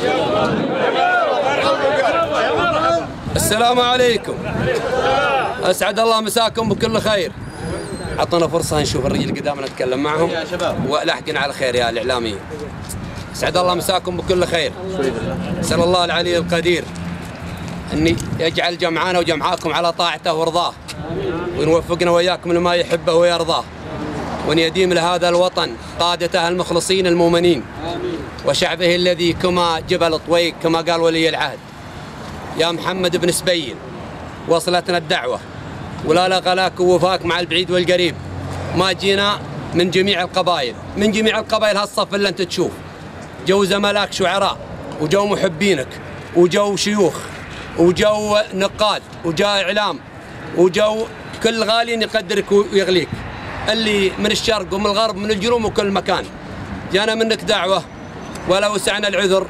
D: السلام عليكم، اسعد الله مساكم بكل خير. عطنا فرصه نشوف الرجل قدامنا نتكلم معهم ولاحقين على خير يا الاعلاميين. اسعد الله مساكم بكل خير. اسال الله العلي القدير ان يجعل جمعنا وجمعاكم على طاعته ورضاه، وان يوفقنا واياكم لما يحبه ويرضاه، وان يديم لهذا الوطن قادته المخلصين المؤمنين وشعبه الذي كما جبل طويق كما قال ولي العهد. يا محمد بن سبيل، وصلتنا الدعوة ولا لغلاك ووفاك مع البعيد والقريب. ما جينا من جميع القبائل، من جميع القبائل هالصف اللي انت تشوف، جو زملاك شعراء وجو محبينك وجو شيوخ وجو نقاد وجو إعلام وجو كل غالي يقدرك ويغليك، اللي من الشرق ومن الغرب من الجنوب وكل مكان. جانا منك دعوة ولا وسعنا العذر،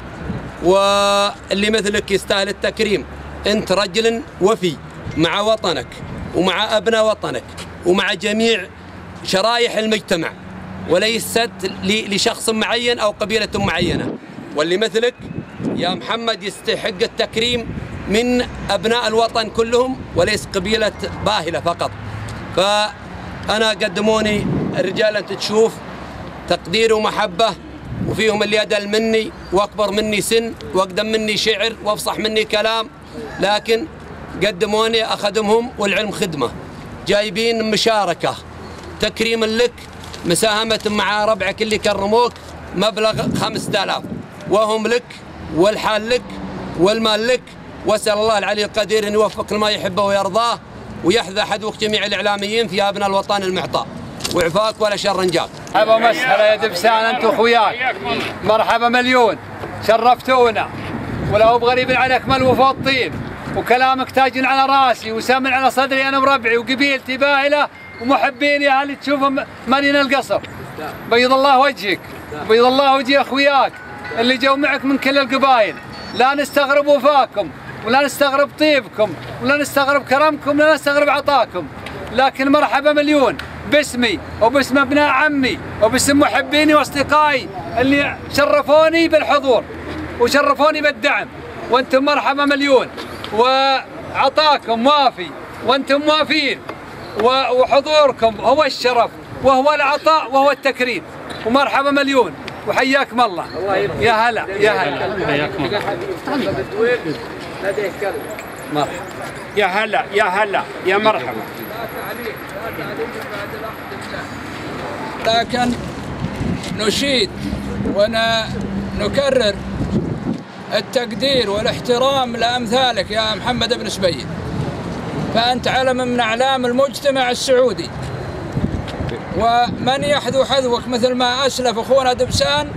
D: واللي مثلك يستاهل التكريم. انت رجل وفي مع وطنك ومع ابناء وطنك ومع جميع شرائح المجتمع، وليست لشخص معين او قبيله معينه. واللي مثلك يا محمد يستحق التكريم من ابناء الوطن كلهم وليس قبيله باهله فقط. فانا قدموني الرجال انت تشوف تقدير ومحبه، وفيهم اللي أدل مني وأكبر مني سن وأقدم مني شعر وأفصح مني كلام، لكن قدموني أخدمهم والعلم خدمة. جايبين مشاركة تكريما لك، مساهمة مع ربعك اللي كرموك مبلغ 5000، وهم لك والحال لك والمال لك. وأسأل الله العلي القدير أن يوفق لما يحبه ويرضاه، ويحذى حذوك جميع الإعلاميين في أبناء الوطن المعطاء، وعفاك ولا شر جاك.
F: مرحبا مسهلا يا دبسان انت واخوياك، مرحبا مليون، شرفتونا. ولو بغريب عن اكمل وفوق الطين، وكلامك تاج على راسي وسامن على صدري انا مربعي وقبيلتي باهله ومحبيني اللي تشوفهم مالين القصر. بيض الله وجهك، بيض الله وجه اخوياك اللي جو معك من كل القبائل. لا نستغرب وفاكم ولا نستغرب طيبكم ولا نستغرب كرمكم ولا نستغرب عطاكم، لكن مرحبا مليون باسمي وباسم ابناء عمي وباسم محبيني واصدقائي اللي شرفوني بالحضور وشرفوني بالدعم، وانتم مرحبا مليون، وعطاكم وافي وانتم موافين، وحضوركم هو الشرف وهو العطاء وهو التكريم، ومرحبا مليون وحياكم الله. يا هلا يا هلا، حياكم الله. مرحبا يا هلا يا هلا يا مرحبا.
G: لكن نشيد ونكرر التقدير والاحترام لأمثالك يا محمد بن سبيل، فأنت علم من أعلام المجتمع السعودي، ومن يحذو حذوك مثل ما أسلف أخونا دبسان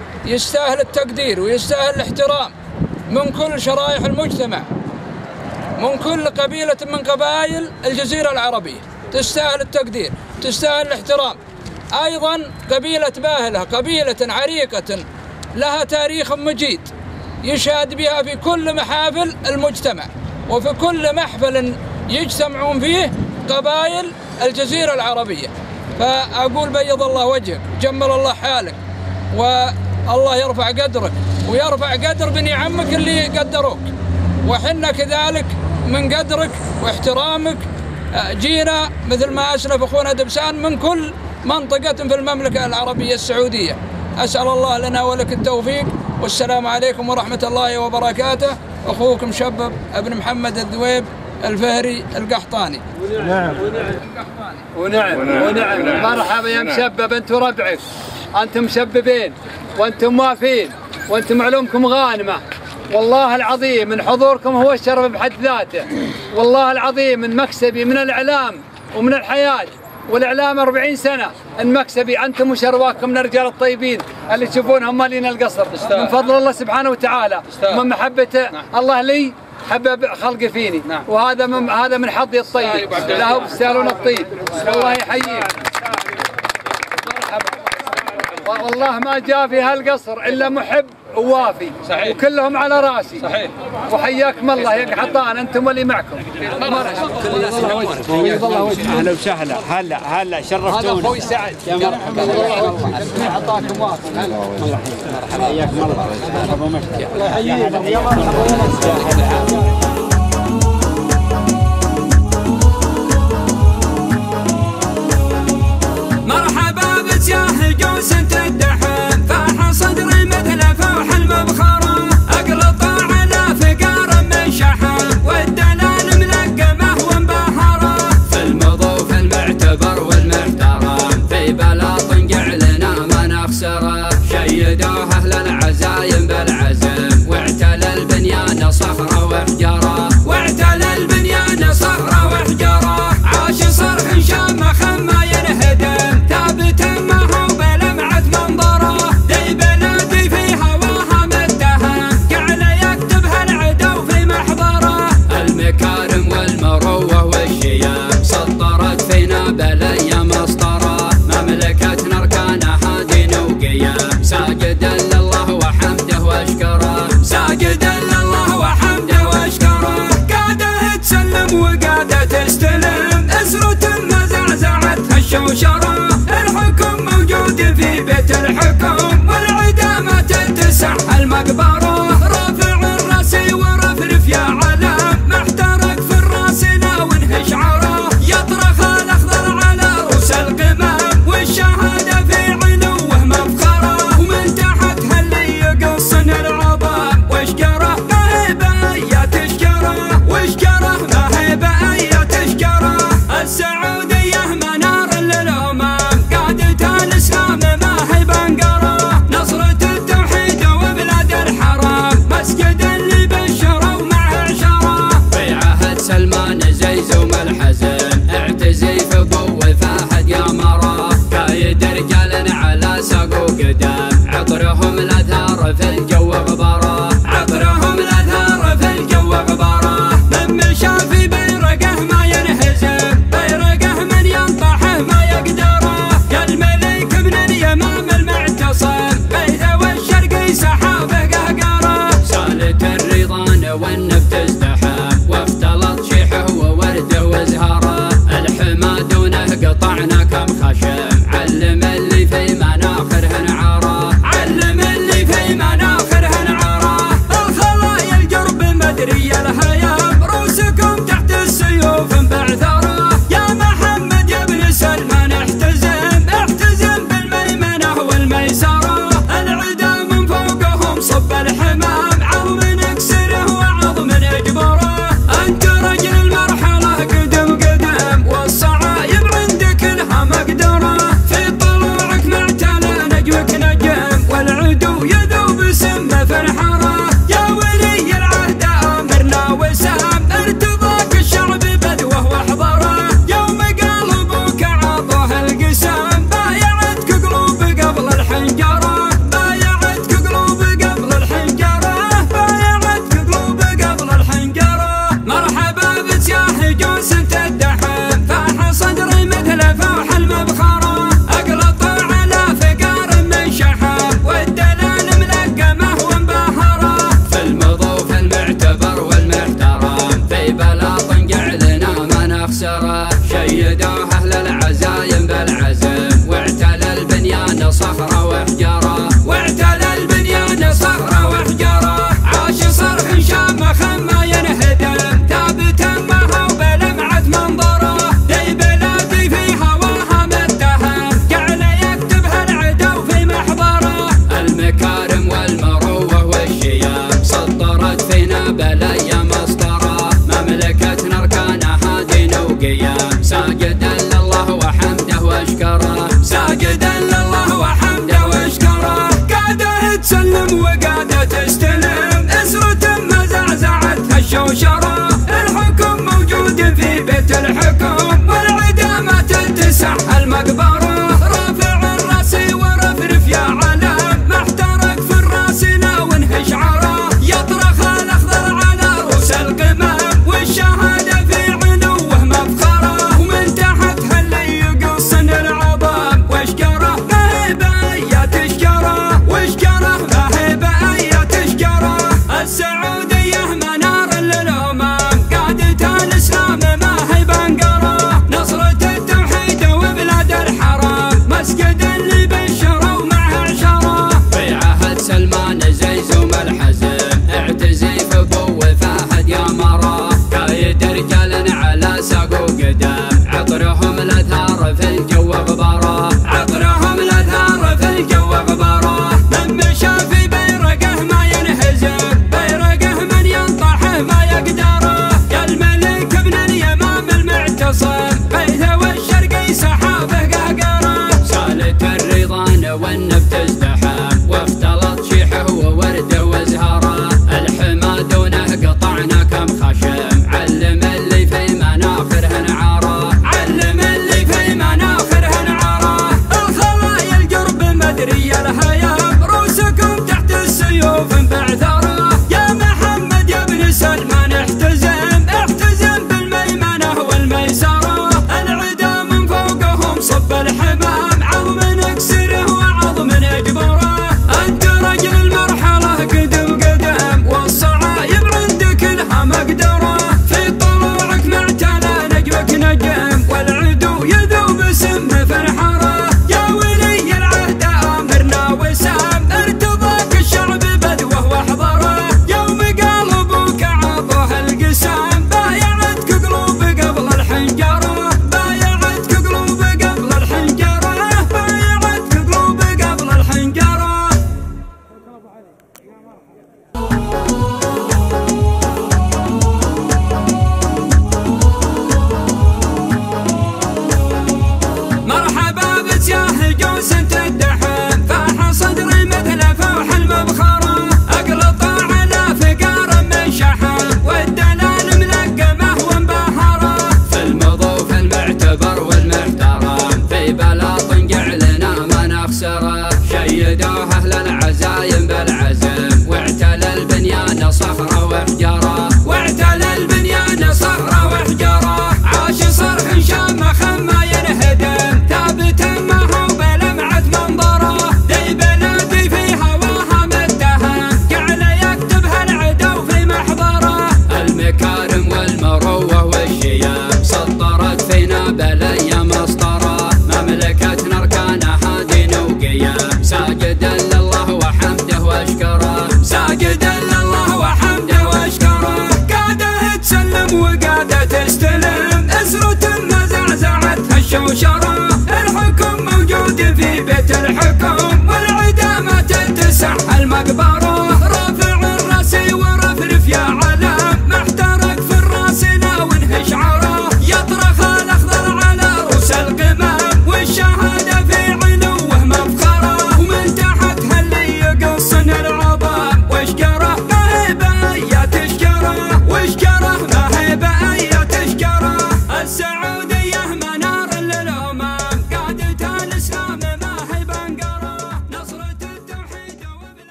G: يستاهل التقدير ويستاهل الاحترام من كل شرائح المجتمع. من كل قبيلة من قبائل الجزيرة العربية، تستاهل التقدير، تستاهل الاحترام. أيضا قبيلة باهلة قبيلة عريقة لها تاريخ مجيد يشهد بها في كل محافل المجتمع، وفي كل محفل يجتمعون فيه قبائل الجزيرة العربية. فأقول بيض الله وجهك، جمل الله حالك، والله يرفع قدرك ويرفع قدر بني عمك اللي قدروك، وحنا كذلك من قدرك واحترامك جينا مثل ما أسلف أخونا دبسان من كل منطقة في المملكة العربية السعودية. أسأل الله لنا ولك التوفيق، والسلام عليكم ورحمة الله وبركاته. أخوكم شبب ابن محمد الذويب الفهري القحطاني.
F: ونعم مرحبا يا مشبب، انتم ربعك، انتم مشببين وانتم موافين وانتم معلومكم غانمه. والله العظيم من حضوركم هو الشرف بحد ذاته، والله العظيم من مكسبي من الاعلام ومن الحياه، والاعلام 40 سنه، المكسبي انتم وشرواكم من الرجال الطيبين اللي تشوفونهم مالين القصر من فضل الله سبحانه وتعالى، ومن محبه الله لي حبب خلقي فيني، وهذا هذا من حظي الطيب، لا هم يستاهلون الطيب. الله يحييك. والله ما جاء في هالقصر الا محب ووافي، صحيح، وكلهم على راسي، صحيح، وحياكم الله يا قحطان انتم واللي معكم.
H: اهلا وسهلا، هلا شرفتونا.
F: هذا اخوي سعد، يا مرحبا، عطاكم وافي. مرحبا حياكم الله، الله يحييكم.
A: مرحبا بجاه جوز تدحم، فاح صدري مثل فوح المبخرة، اقلط على فقار من شحم، والدلال ملقمه ومبهرة،
B: في المضوف المعتبر والمحترم، في بلاط جعلنا ما نخسره، شيدوه اهل العزايم بالعزم، واعتلى البنيان صخرة وحجرة،
A: واعتلى البنيان صخرة وحجرة، عاش صرح شامخ ما ينهدم، ثابت ما هو بلمعة منظره، ذي بلادي في هواها متهم، قاعد يكتبها العدو في محضره،
B: المكارم والمروة والشيام، سطرت فينا بلية مسطرة، مملكتنا اركانها دين وقيام، ساجدا لله وحمده واشكره،
A: ساجدا لله وحمده واشكره، قاعدة تسلم وقاعدة تستلم، اسرة ما زعزعتها الشوشرة، الحكم موجود في بيت الحكم، والعدا ما تتسع المقبرة، رافع الراس ورفرف يا علم، محترق في الراس لا وانهش عره، يطرخ الاخضر على رؤوس القمم، والشهادة في علوه مفخرة، ومن تحتها اللي يقصن العظام، واشكره ما هي بأية تشكره، واشكره ما هي بأية تشكره، السعودية منار للأمم، قادة الإسلام ما هي بنقرة، نصرة التوحيد وبلاد الحرام، مسجد اللي بشروا معه عشرة،
B: في عهد سلمان زيزوم الحزن، اعتزي في ضو فاحد يا مرة، كايد رجال على ساق وقدام، عطرهم الأزهار في الجو غبارة،
A: عطرهم الأزهار في الجو غبارة، من مشى في بيرقه ما ينهزم، بيرقه من ينطحه ما يقدره، يا الملك من اليمام المعتصم، بيته والشرقي سحابه قهقره،
B: سالت الرضان والنبت ازدحم، واختلط شيحه وورده وزهره، الحما دونه قطعنا كم خشم، علم اللي في مناخرهن عاره،
A: علم اللي في مناخرهن عاره، الخلايا القرب مدري الهيام، روسكم تحت السيوف بعثره، يا محمد يا ابن سلمان احتزم، احتزم بالميمنه والميسره، العدا من فوقهم صب الحمام، عظم نكسره وعظم نجبره، انت رجل المرحله قدم قدم، والصعايب عندك لها مقدره، في طلوعك معتلى نجمك نجم، والعدو يذوب سمه في الحاره، يا ولي العهد امرنا
B: صخرة وحجارة،
A: واعتلى البنيان صخرة وحجارة، عاش صرح شامخ ما ينهدم، ثابتا ما هو بلمعة منظره، ذي بلادي في هواها متهم، جعل يكتبها العدو في محضره.
B: المكارم والمروة والشيام سطرت فينا بلايا مسطرة، مملكتنا أركانها دين وقيام، ساجدا لله وحمده واشكره،
A: ساجدا لله وحمده واشكره، قاعدة تسلم وقاعدة تستلم، اسرة ما زعزعتها الشوشرة، الحكم موجود في بيت الحكم، والعدا ما تتسع المقبرة، رافع الراس ورفرف يا علم، محترق في الراس لا وانهش عره، يطرخ الاخضر على رؤوس القمم، والشهادة في علوه مفخره، ومن تحتها اللي يقصن العظام، واشكره ما هي بأية تشكره، واشكره ما هي بأية تشكره. السعودية منار للأمم، قادة الإسلام ما هي بنقره، نصرة التوحيد وبلاد الحرام، مسجد اللي بشروا معه عشره.
B: في عهد سلمان زيزوم الحزن، اعتزي في ابو فهد يا مراه، قايد رجال على ساق وقدام، عطرهم الأثار في الجنة